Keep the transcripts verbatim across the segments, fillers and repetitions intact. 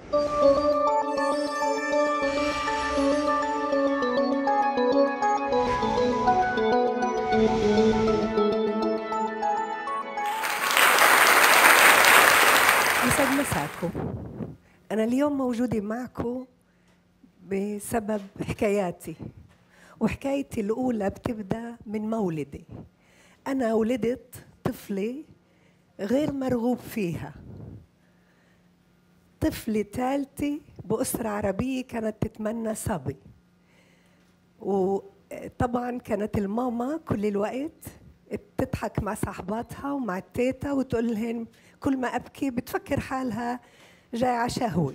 يسعد مساكم. أنا اليوم موجودة معكم بسبب حكاياتي، وحكايتي الأولى بتبدأ من مولدي. أنا ولدت طفلة غير مرغوب فيها، طفلة ثالثة بأسرة عربية كانت تتمنى صبي، وطبعا كانت الماما كل الوقت بتضحك مع صاحباتها ومع التيتا وتقول لهم كل ما أبكي بتفكر حالها جاي على شهوة.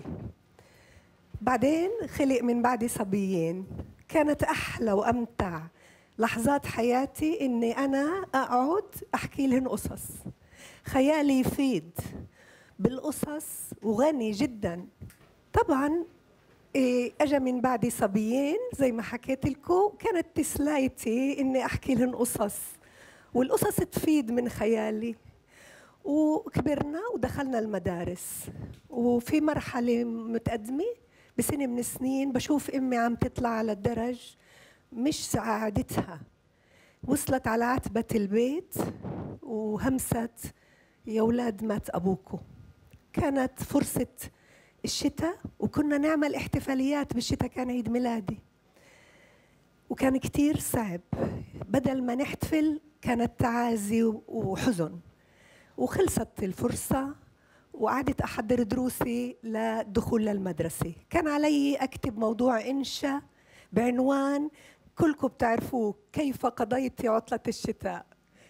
بعدين خلق من بعدي صبيين، كانت أحلى وأمتع لحظات حياتي إني أنا أقعد أحكي لهم قصص، خيالي يفيد بالقصص وغني جدا. طبعا اجى من بعدي صبيين زي ما حكيت لكم، كانت تسلايتي اني احكي لهم قصص والقصص تفيد من خيالي. وكبرنا ودخلنا المدارس، وفي مرحله متقدمه بسنه من السنين بشوف امي عم تطلع على الدرج مش سعادتها، وصلت على عتبه البيت وهمست يا اولاد مات ابوكم. كانت فرصه الشتاء وكنا نعمل احتفاليات بالشتاء، كان عيد ميلادي وكان كتير صعب، بدل ما نحتفل كانت تعازي وحزن. وخلصت الفرصة وقعدت أحضر دروسي للدخول للمدرسة. كان علي أكتب موضوع إنشاء بعنوان كلكم بتعرفوه، كيف قضيت عطلة الشتاء.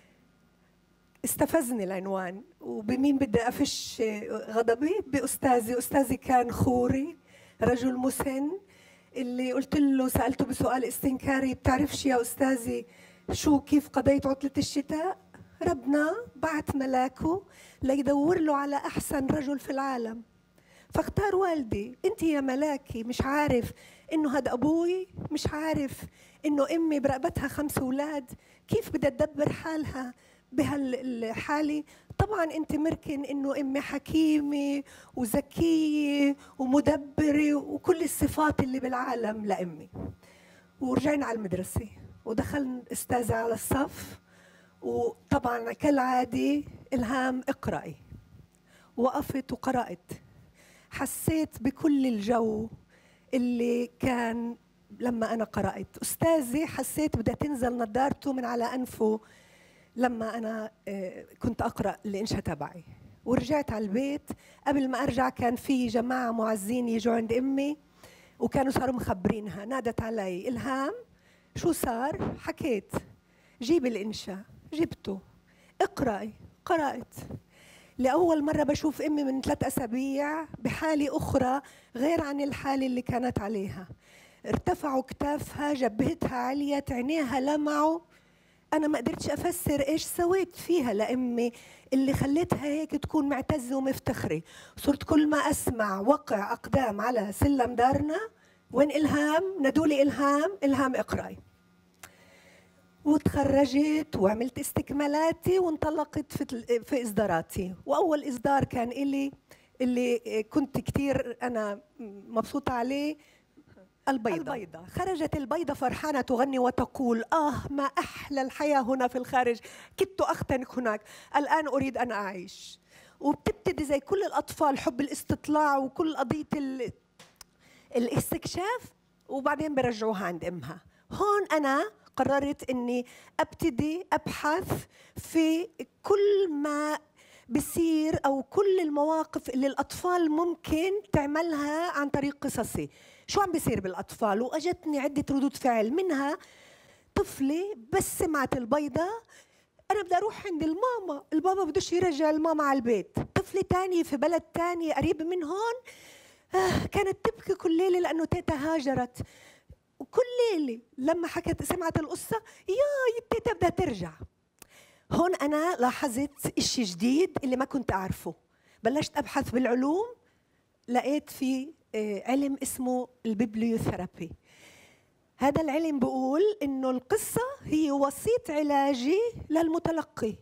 استفزني العنوان، وبمين بدي أفش غضبي؟ بأستاذي. أستاذي كان خوري، رجل مسن، اللي قلت له سألته بسؤال استنكاري بتعرفش يا أستاذي شو كيف قضيت عطلة الشتاء؟ ربنا بعت ملاكه ليدور له على أحسن رجل في العالم، فاختار والدي. أنت يا ملاكي مش عارف إنه هذا أبوي؟ مش عارف إنه أمي برقبتها خمس أولاد؟ كيف بدها تدبر حالها بهالحالة؟ طبعا انت مركن انه امي حكيمه وذكيه ومدبره وكل الصفات اللي بالعالم لامي. ورجعنا على المدرسه ودخلنا استاذه على الصف، وطبعا كالعاده الهام اقرأي. وقفت وقرأت، حسيت بكل الجو اللي كان لما انا قرأت. استاذي حسيت بدها تنزل نظارته من على انفه لما أنا كنت أقرأ الإنشاء تبعي. ورجعت على البيت، قبل ما أرجع كان في جماعة معزين يجوا عند أمي وكانوا صاروا مخبرينها. نادت علي إلهام شو صار؟ حكيت جيب الإنشاء، جبته. اقرأي، قرأت. لأول مرة بشوف أمي من ثلاث أسابيع بحالة أخرى غير عن الحالة اللي كانت عليها. ارتفعوا كتافها، جبهتها عليت، عينيها لمعوا. أنا ما قدرتش أفسر إيش سويت فيها لأمي اللي خليتها هيك تكون معتزة ومفتخرة. صرت كل ما أسمع وقع أقدام على سلم دارنا، وين إلهام؟ نادولي إلهام، إلهام اقرأي. وتخرجت وعملت استكمالاتي وانطلقت في في إصداراتي. وأول إصدار كان إلي اللي كنت كتير أنا مبسوطة عليه، البيضة. البيضة خرجت البيضة فرحانة تغني وتقول آه ما أحلى الحياة هنا في الخارج، كدت أختنق هناك، الآن أريد أن أعيش. وبتبتدي زي كل الأطفال حب الاستطلاع وكل قضية الاستكشاف، وبعدين برجعوها عند أمها. هون أنا قررت أني أبتدي أبحث في كل ما بصير أو كل المواقف اللي الأطفال ممكن تعملها عن طريق قصصي. شو عم بيصير بالأطفال؟ وأجتني عدة ردود فعل، منها طفلة بس سمعت البيضة أنا بدي أروح عند الماما، البابا بدوش يرجع الماما على البيت. طفلة تانية في بلد تاني قريب من هون آه كانت تبكي كل ليلة لأنه تيتا هاجرت، وكل ليلة لما حكت سمعت القصة يا التيتا بدها ترجع. هون أنا لاحظت إشي جديد اللي ما كنت أعرفه. بلشت أبحث بالعلوم، لقيت في علم اسمه البيبليوثيرابي. هذا العلم بيقول إنه القصة هي وسيط علاجي للمتلقي.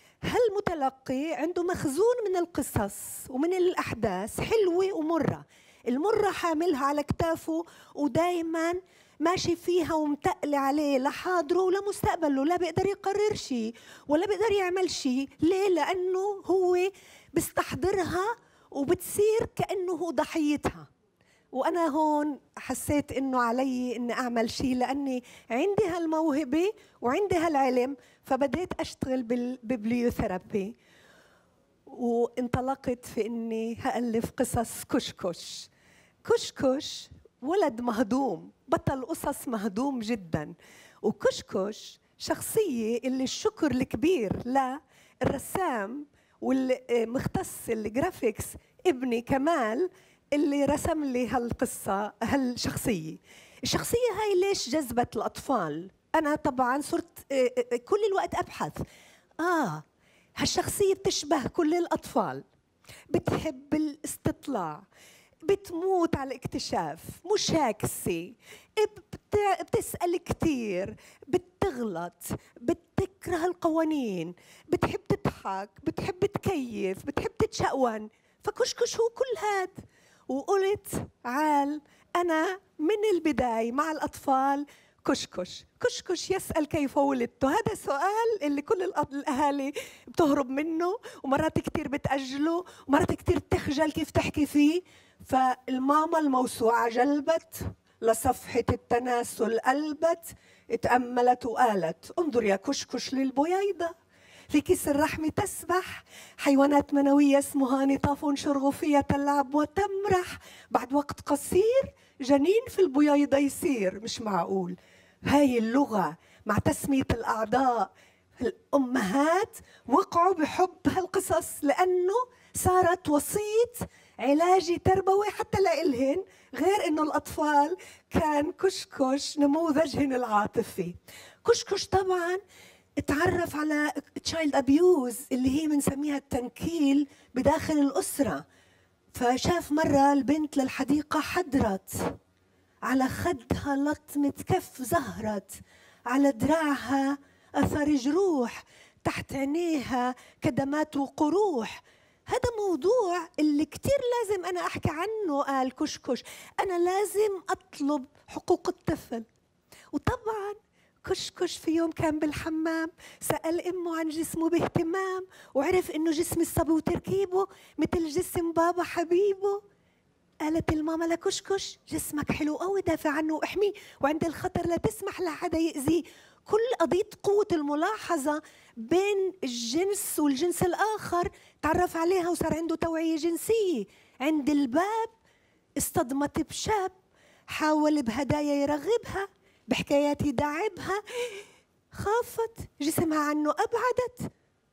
هالمتلقي عنده مخزون من القصص ومن الأحداث حلوة ومرة، المرة حاملها على كتافه ودايما ماشي فيها ومتقل عليه لحاضره ولا مستقبله، لا بيقدر يقرر شيء ولا بيقدر يعمل شيء. ليه؟ لأنه هو بيستحضرها وبتصير كأنه هو ضحيتها. وأنا هون حسيت إنه علي إني أعمل شيء، لأني عندي هالموهبة وعندي هالعلم، فبديت أشتغل بالبيبليوثيرابي، وانطلقت في إني هألف قصص كشكش. كشكش ولد مهضوم، بطل قصص مهضوم جدا، وكشكش شخصية اللي الشكر الكبير للرسام والمختص الجرافيكس ابني كمال اللي رسم لي هالقصة هالشخصية. الشخصية هاي ليش جذبت الأطفال؟ أنا طبعا صرت كل الوقت أبحث، آه هالشخصية بتشبه كل الأطفال، بتحب الاستطلاع، بتموت على الاكتشاف، مشاكسة، بتسأل كتير، بتغلط، بتكره القوانين، بتحب تضحك، بتحب تكيف، بتحب تتشقون. فكشكش هو كل هاد. وقلت عال أنا من البداية مع الأطفال كشكش. كشكش يسأل كيف ولدته، هذا سؤال اللي كل الأهالي بتهرب منه، ومرات كتير بتأجله، ومرات كتير بتخجل كيف تحكي فيه. فالماما الموسوعة جلبت لصفحة التناسل، قلبت، اتأملت وقالت انظر يا كشكش للبويضة في كيس الرحم تسبح، حيوانات منوية اسمها نطاف شرغوفية تلعب وتمرح، بعد وقت قصير جنين في البويضة يصير. مش معقول هاي اللغة مع تسمية الأعضاء. الأمهات وقعوا بحب هالقصص لأنه صارت وسيط علاجي تربوي حتى لإلهن، غير إنه الأطفال كان كشكش نموذجهن العاطفي. كشكش طبعاً اتعرف على تشايلد أبيوز اللي هي بنسميها التنكيل بداخل الأسرة. فشاف مرة البنت للحديقة حضرت على خدها لطمة كف زهرت، على دراعها أثر جروح، تحت عينيها كدمات وقروح. هذا موضوع اللي كتير لازم أنا أحكي عنه. قال كشكش أنا لازم أطلب حقوق الطفل. وطبعاً كشكش في يوم كان بالحمام سأل أمه عن جسمه باهتمام، وعرف إنه جسم الصبي وتركيبه مثل جسم بابا حبيبه. قالت الماما لكشكش جسمك حلو قوي، دافع عنه واحميه، وعند الخطر لا تسمح لحدا يأذيه. كل قضية قوة الملاحظة بين الجنس والجنس الآخر تعرف عليها وصار عنده توعية جنسية. عند الباب اصطدمت بشاب حاول بهدايا يرغبها، بحكايات يداعبها، خافت، جسمها عنه أبعدت،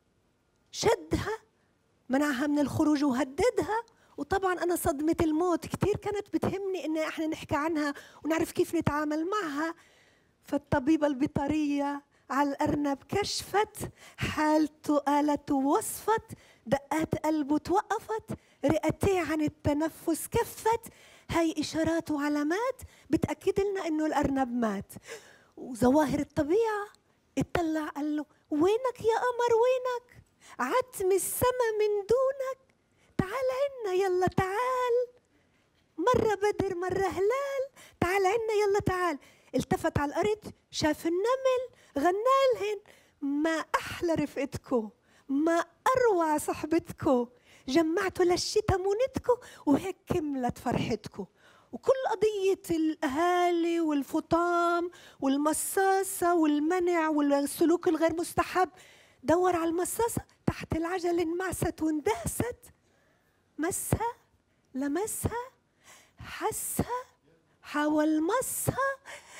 شدها، منعها من الخروج وهددها. وطبعا أنا صدمة الموت كتير كانت بتهمني إن إحنا نحكي عنها ونعرف كيف نتعامل معها. فالطبيبة البيطرية على الأرنب كشفت، حالته قالت ووصفت، دقات قلبه توقفت، رئتيه عن التنفس كفت. هاي إشارات وعلامات بتأكد لنا إنه الأرنب مات. وظواهر الطبيعة اطلع قال له وينك يا قمر وينك؟ عتم السما من دونك، تعال عنا يلا تعال، مرة بدر مرة هلال، تعال عنا يلا تعال. التفت على الأرض شاف النمل غنالهن ما أحلى رفقتكو، ما أروع صحبتكو، جمعتوا للشتا مونتكو وهيك كملت فرحتكو. وكل قضية الأهالي والفطام والمصاصة والمنع والسلوك الغير مستحب، دور على المصاصة تحت العجل انمعست واندهست، مسها لمسها حسها حاول مصها،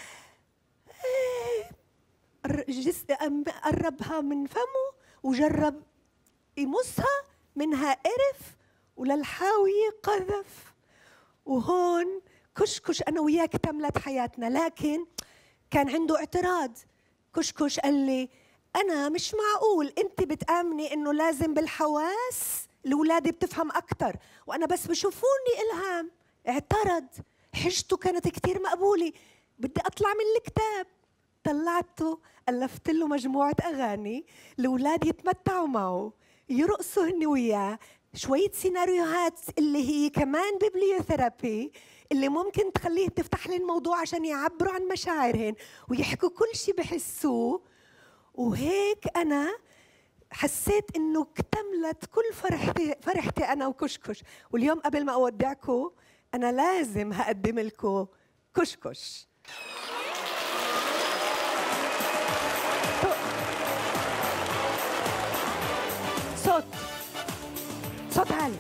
قربها من فمه وجرب يمصها، منها قرف وللحاوية قذف. وهون كشكش أنا وياك تملت حياتنا. لكن كان عنده اعتراض. كشكش قال لي أنا مش معقول أنت بتآمني إنه لازم بالحواس الأولاد بتفهم أكتر وأنا بس بشوفوني إلهام. اعترض، حجته كانت كتير مقبولة، بدي أطلع من الكتاب. طلعته ألفت له مجموعة أغاني الأولاد يتمتعوا معه، يرقصوا هن وياه، شوية سيناريوهات اللي هي كمان ببليوثيرابي اللي ممكن تخليه تفتح لي الموضوع عشان يعبروا عن مشاعرهن ويحكوا كل شيء بحسوه. وهيك أنا حسيت إنه اكتملت كل فرحتي فرحتي أنا وكشكش. واليوم قبل ما أودعكم أنا لازم هقدم لكم كشكش. صوت صوت عالي.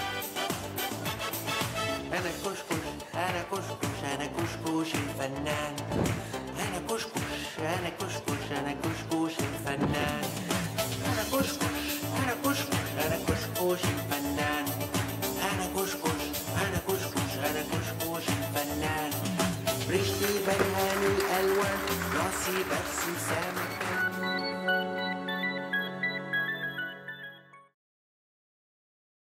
أنا كشكش أنا كشكش أنا كشكش الفنان. أنا كشكش أنا كشكش أنا كشكش الفنان. أنا كشكش أنا كشكش أنا كشكش الفنان. أنا كشكش أنا كشكش أنا كشكش الفنان. ريشتي بلهان الألوان، راسي برسم سما